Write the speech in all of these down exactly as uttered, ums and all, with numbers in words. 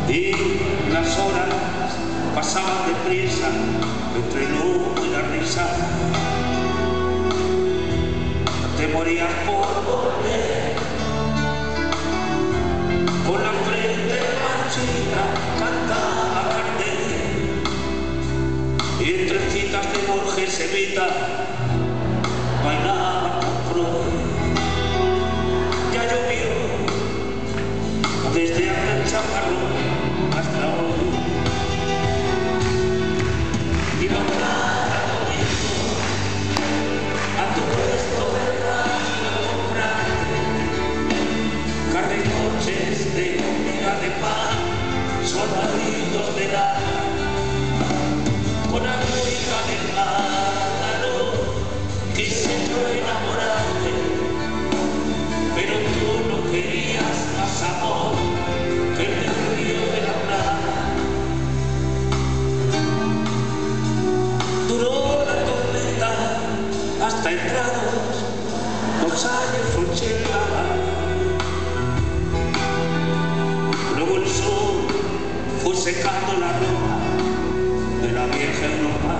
y las horas pasaban deprisa entre el humo y la risa. Te morías por volver, con la frente marchita cantaba Gardel, y entre citas de Borges Evita bailaba con Freud. Ya llovió desde aquel chaparrón hasta hoy, y mañana domingo a tu puesto de radio a comprarte carne y coches de comida de pan, soldaditos de la con agüita del plátano. Quise yo enamorarte, pero tú no querías más amor que el río de la plata. Duró la tormenta hasta entrados los años ochenta. Luego el sol fue secando la ropa de la vieja Europa.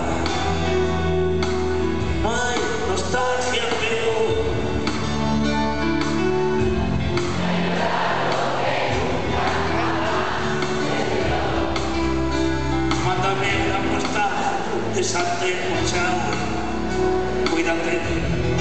No hay nostalgia, pero mándame una postal de sartén mochado. Cuídate.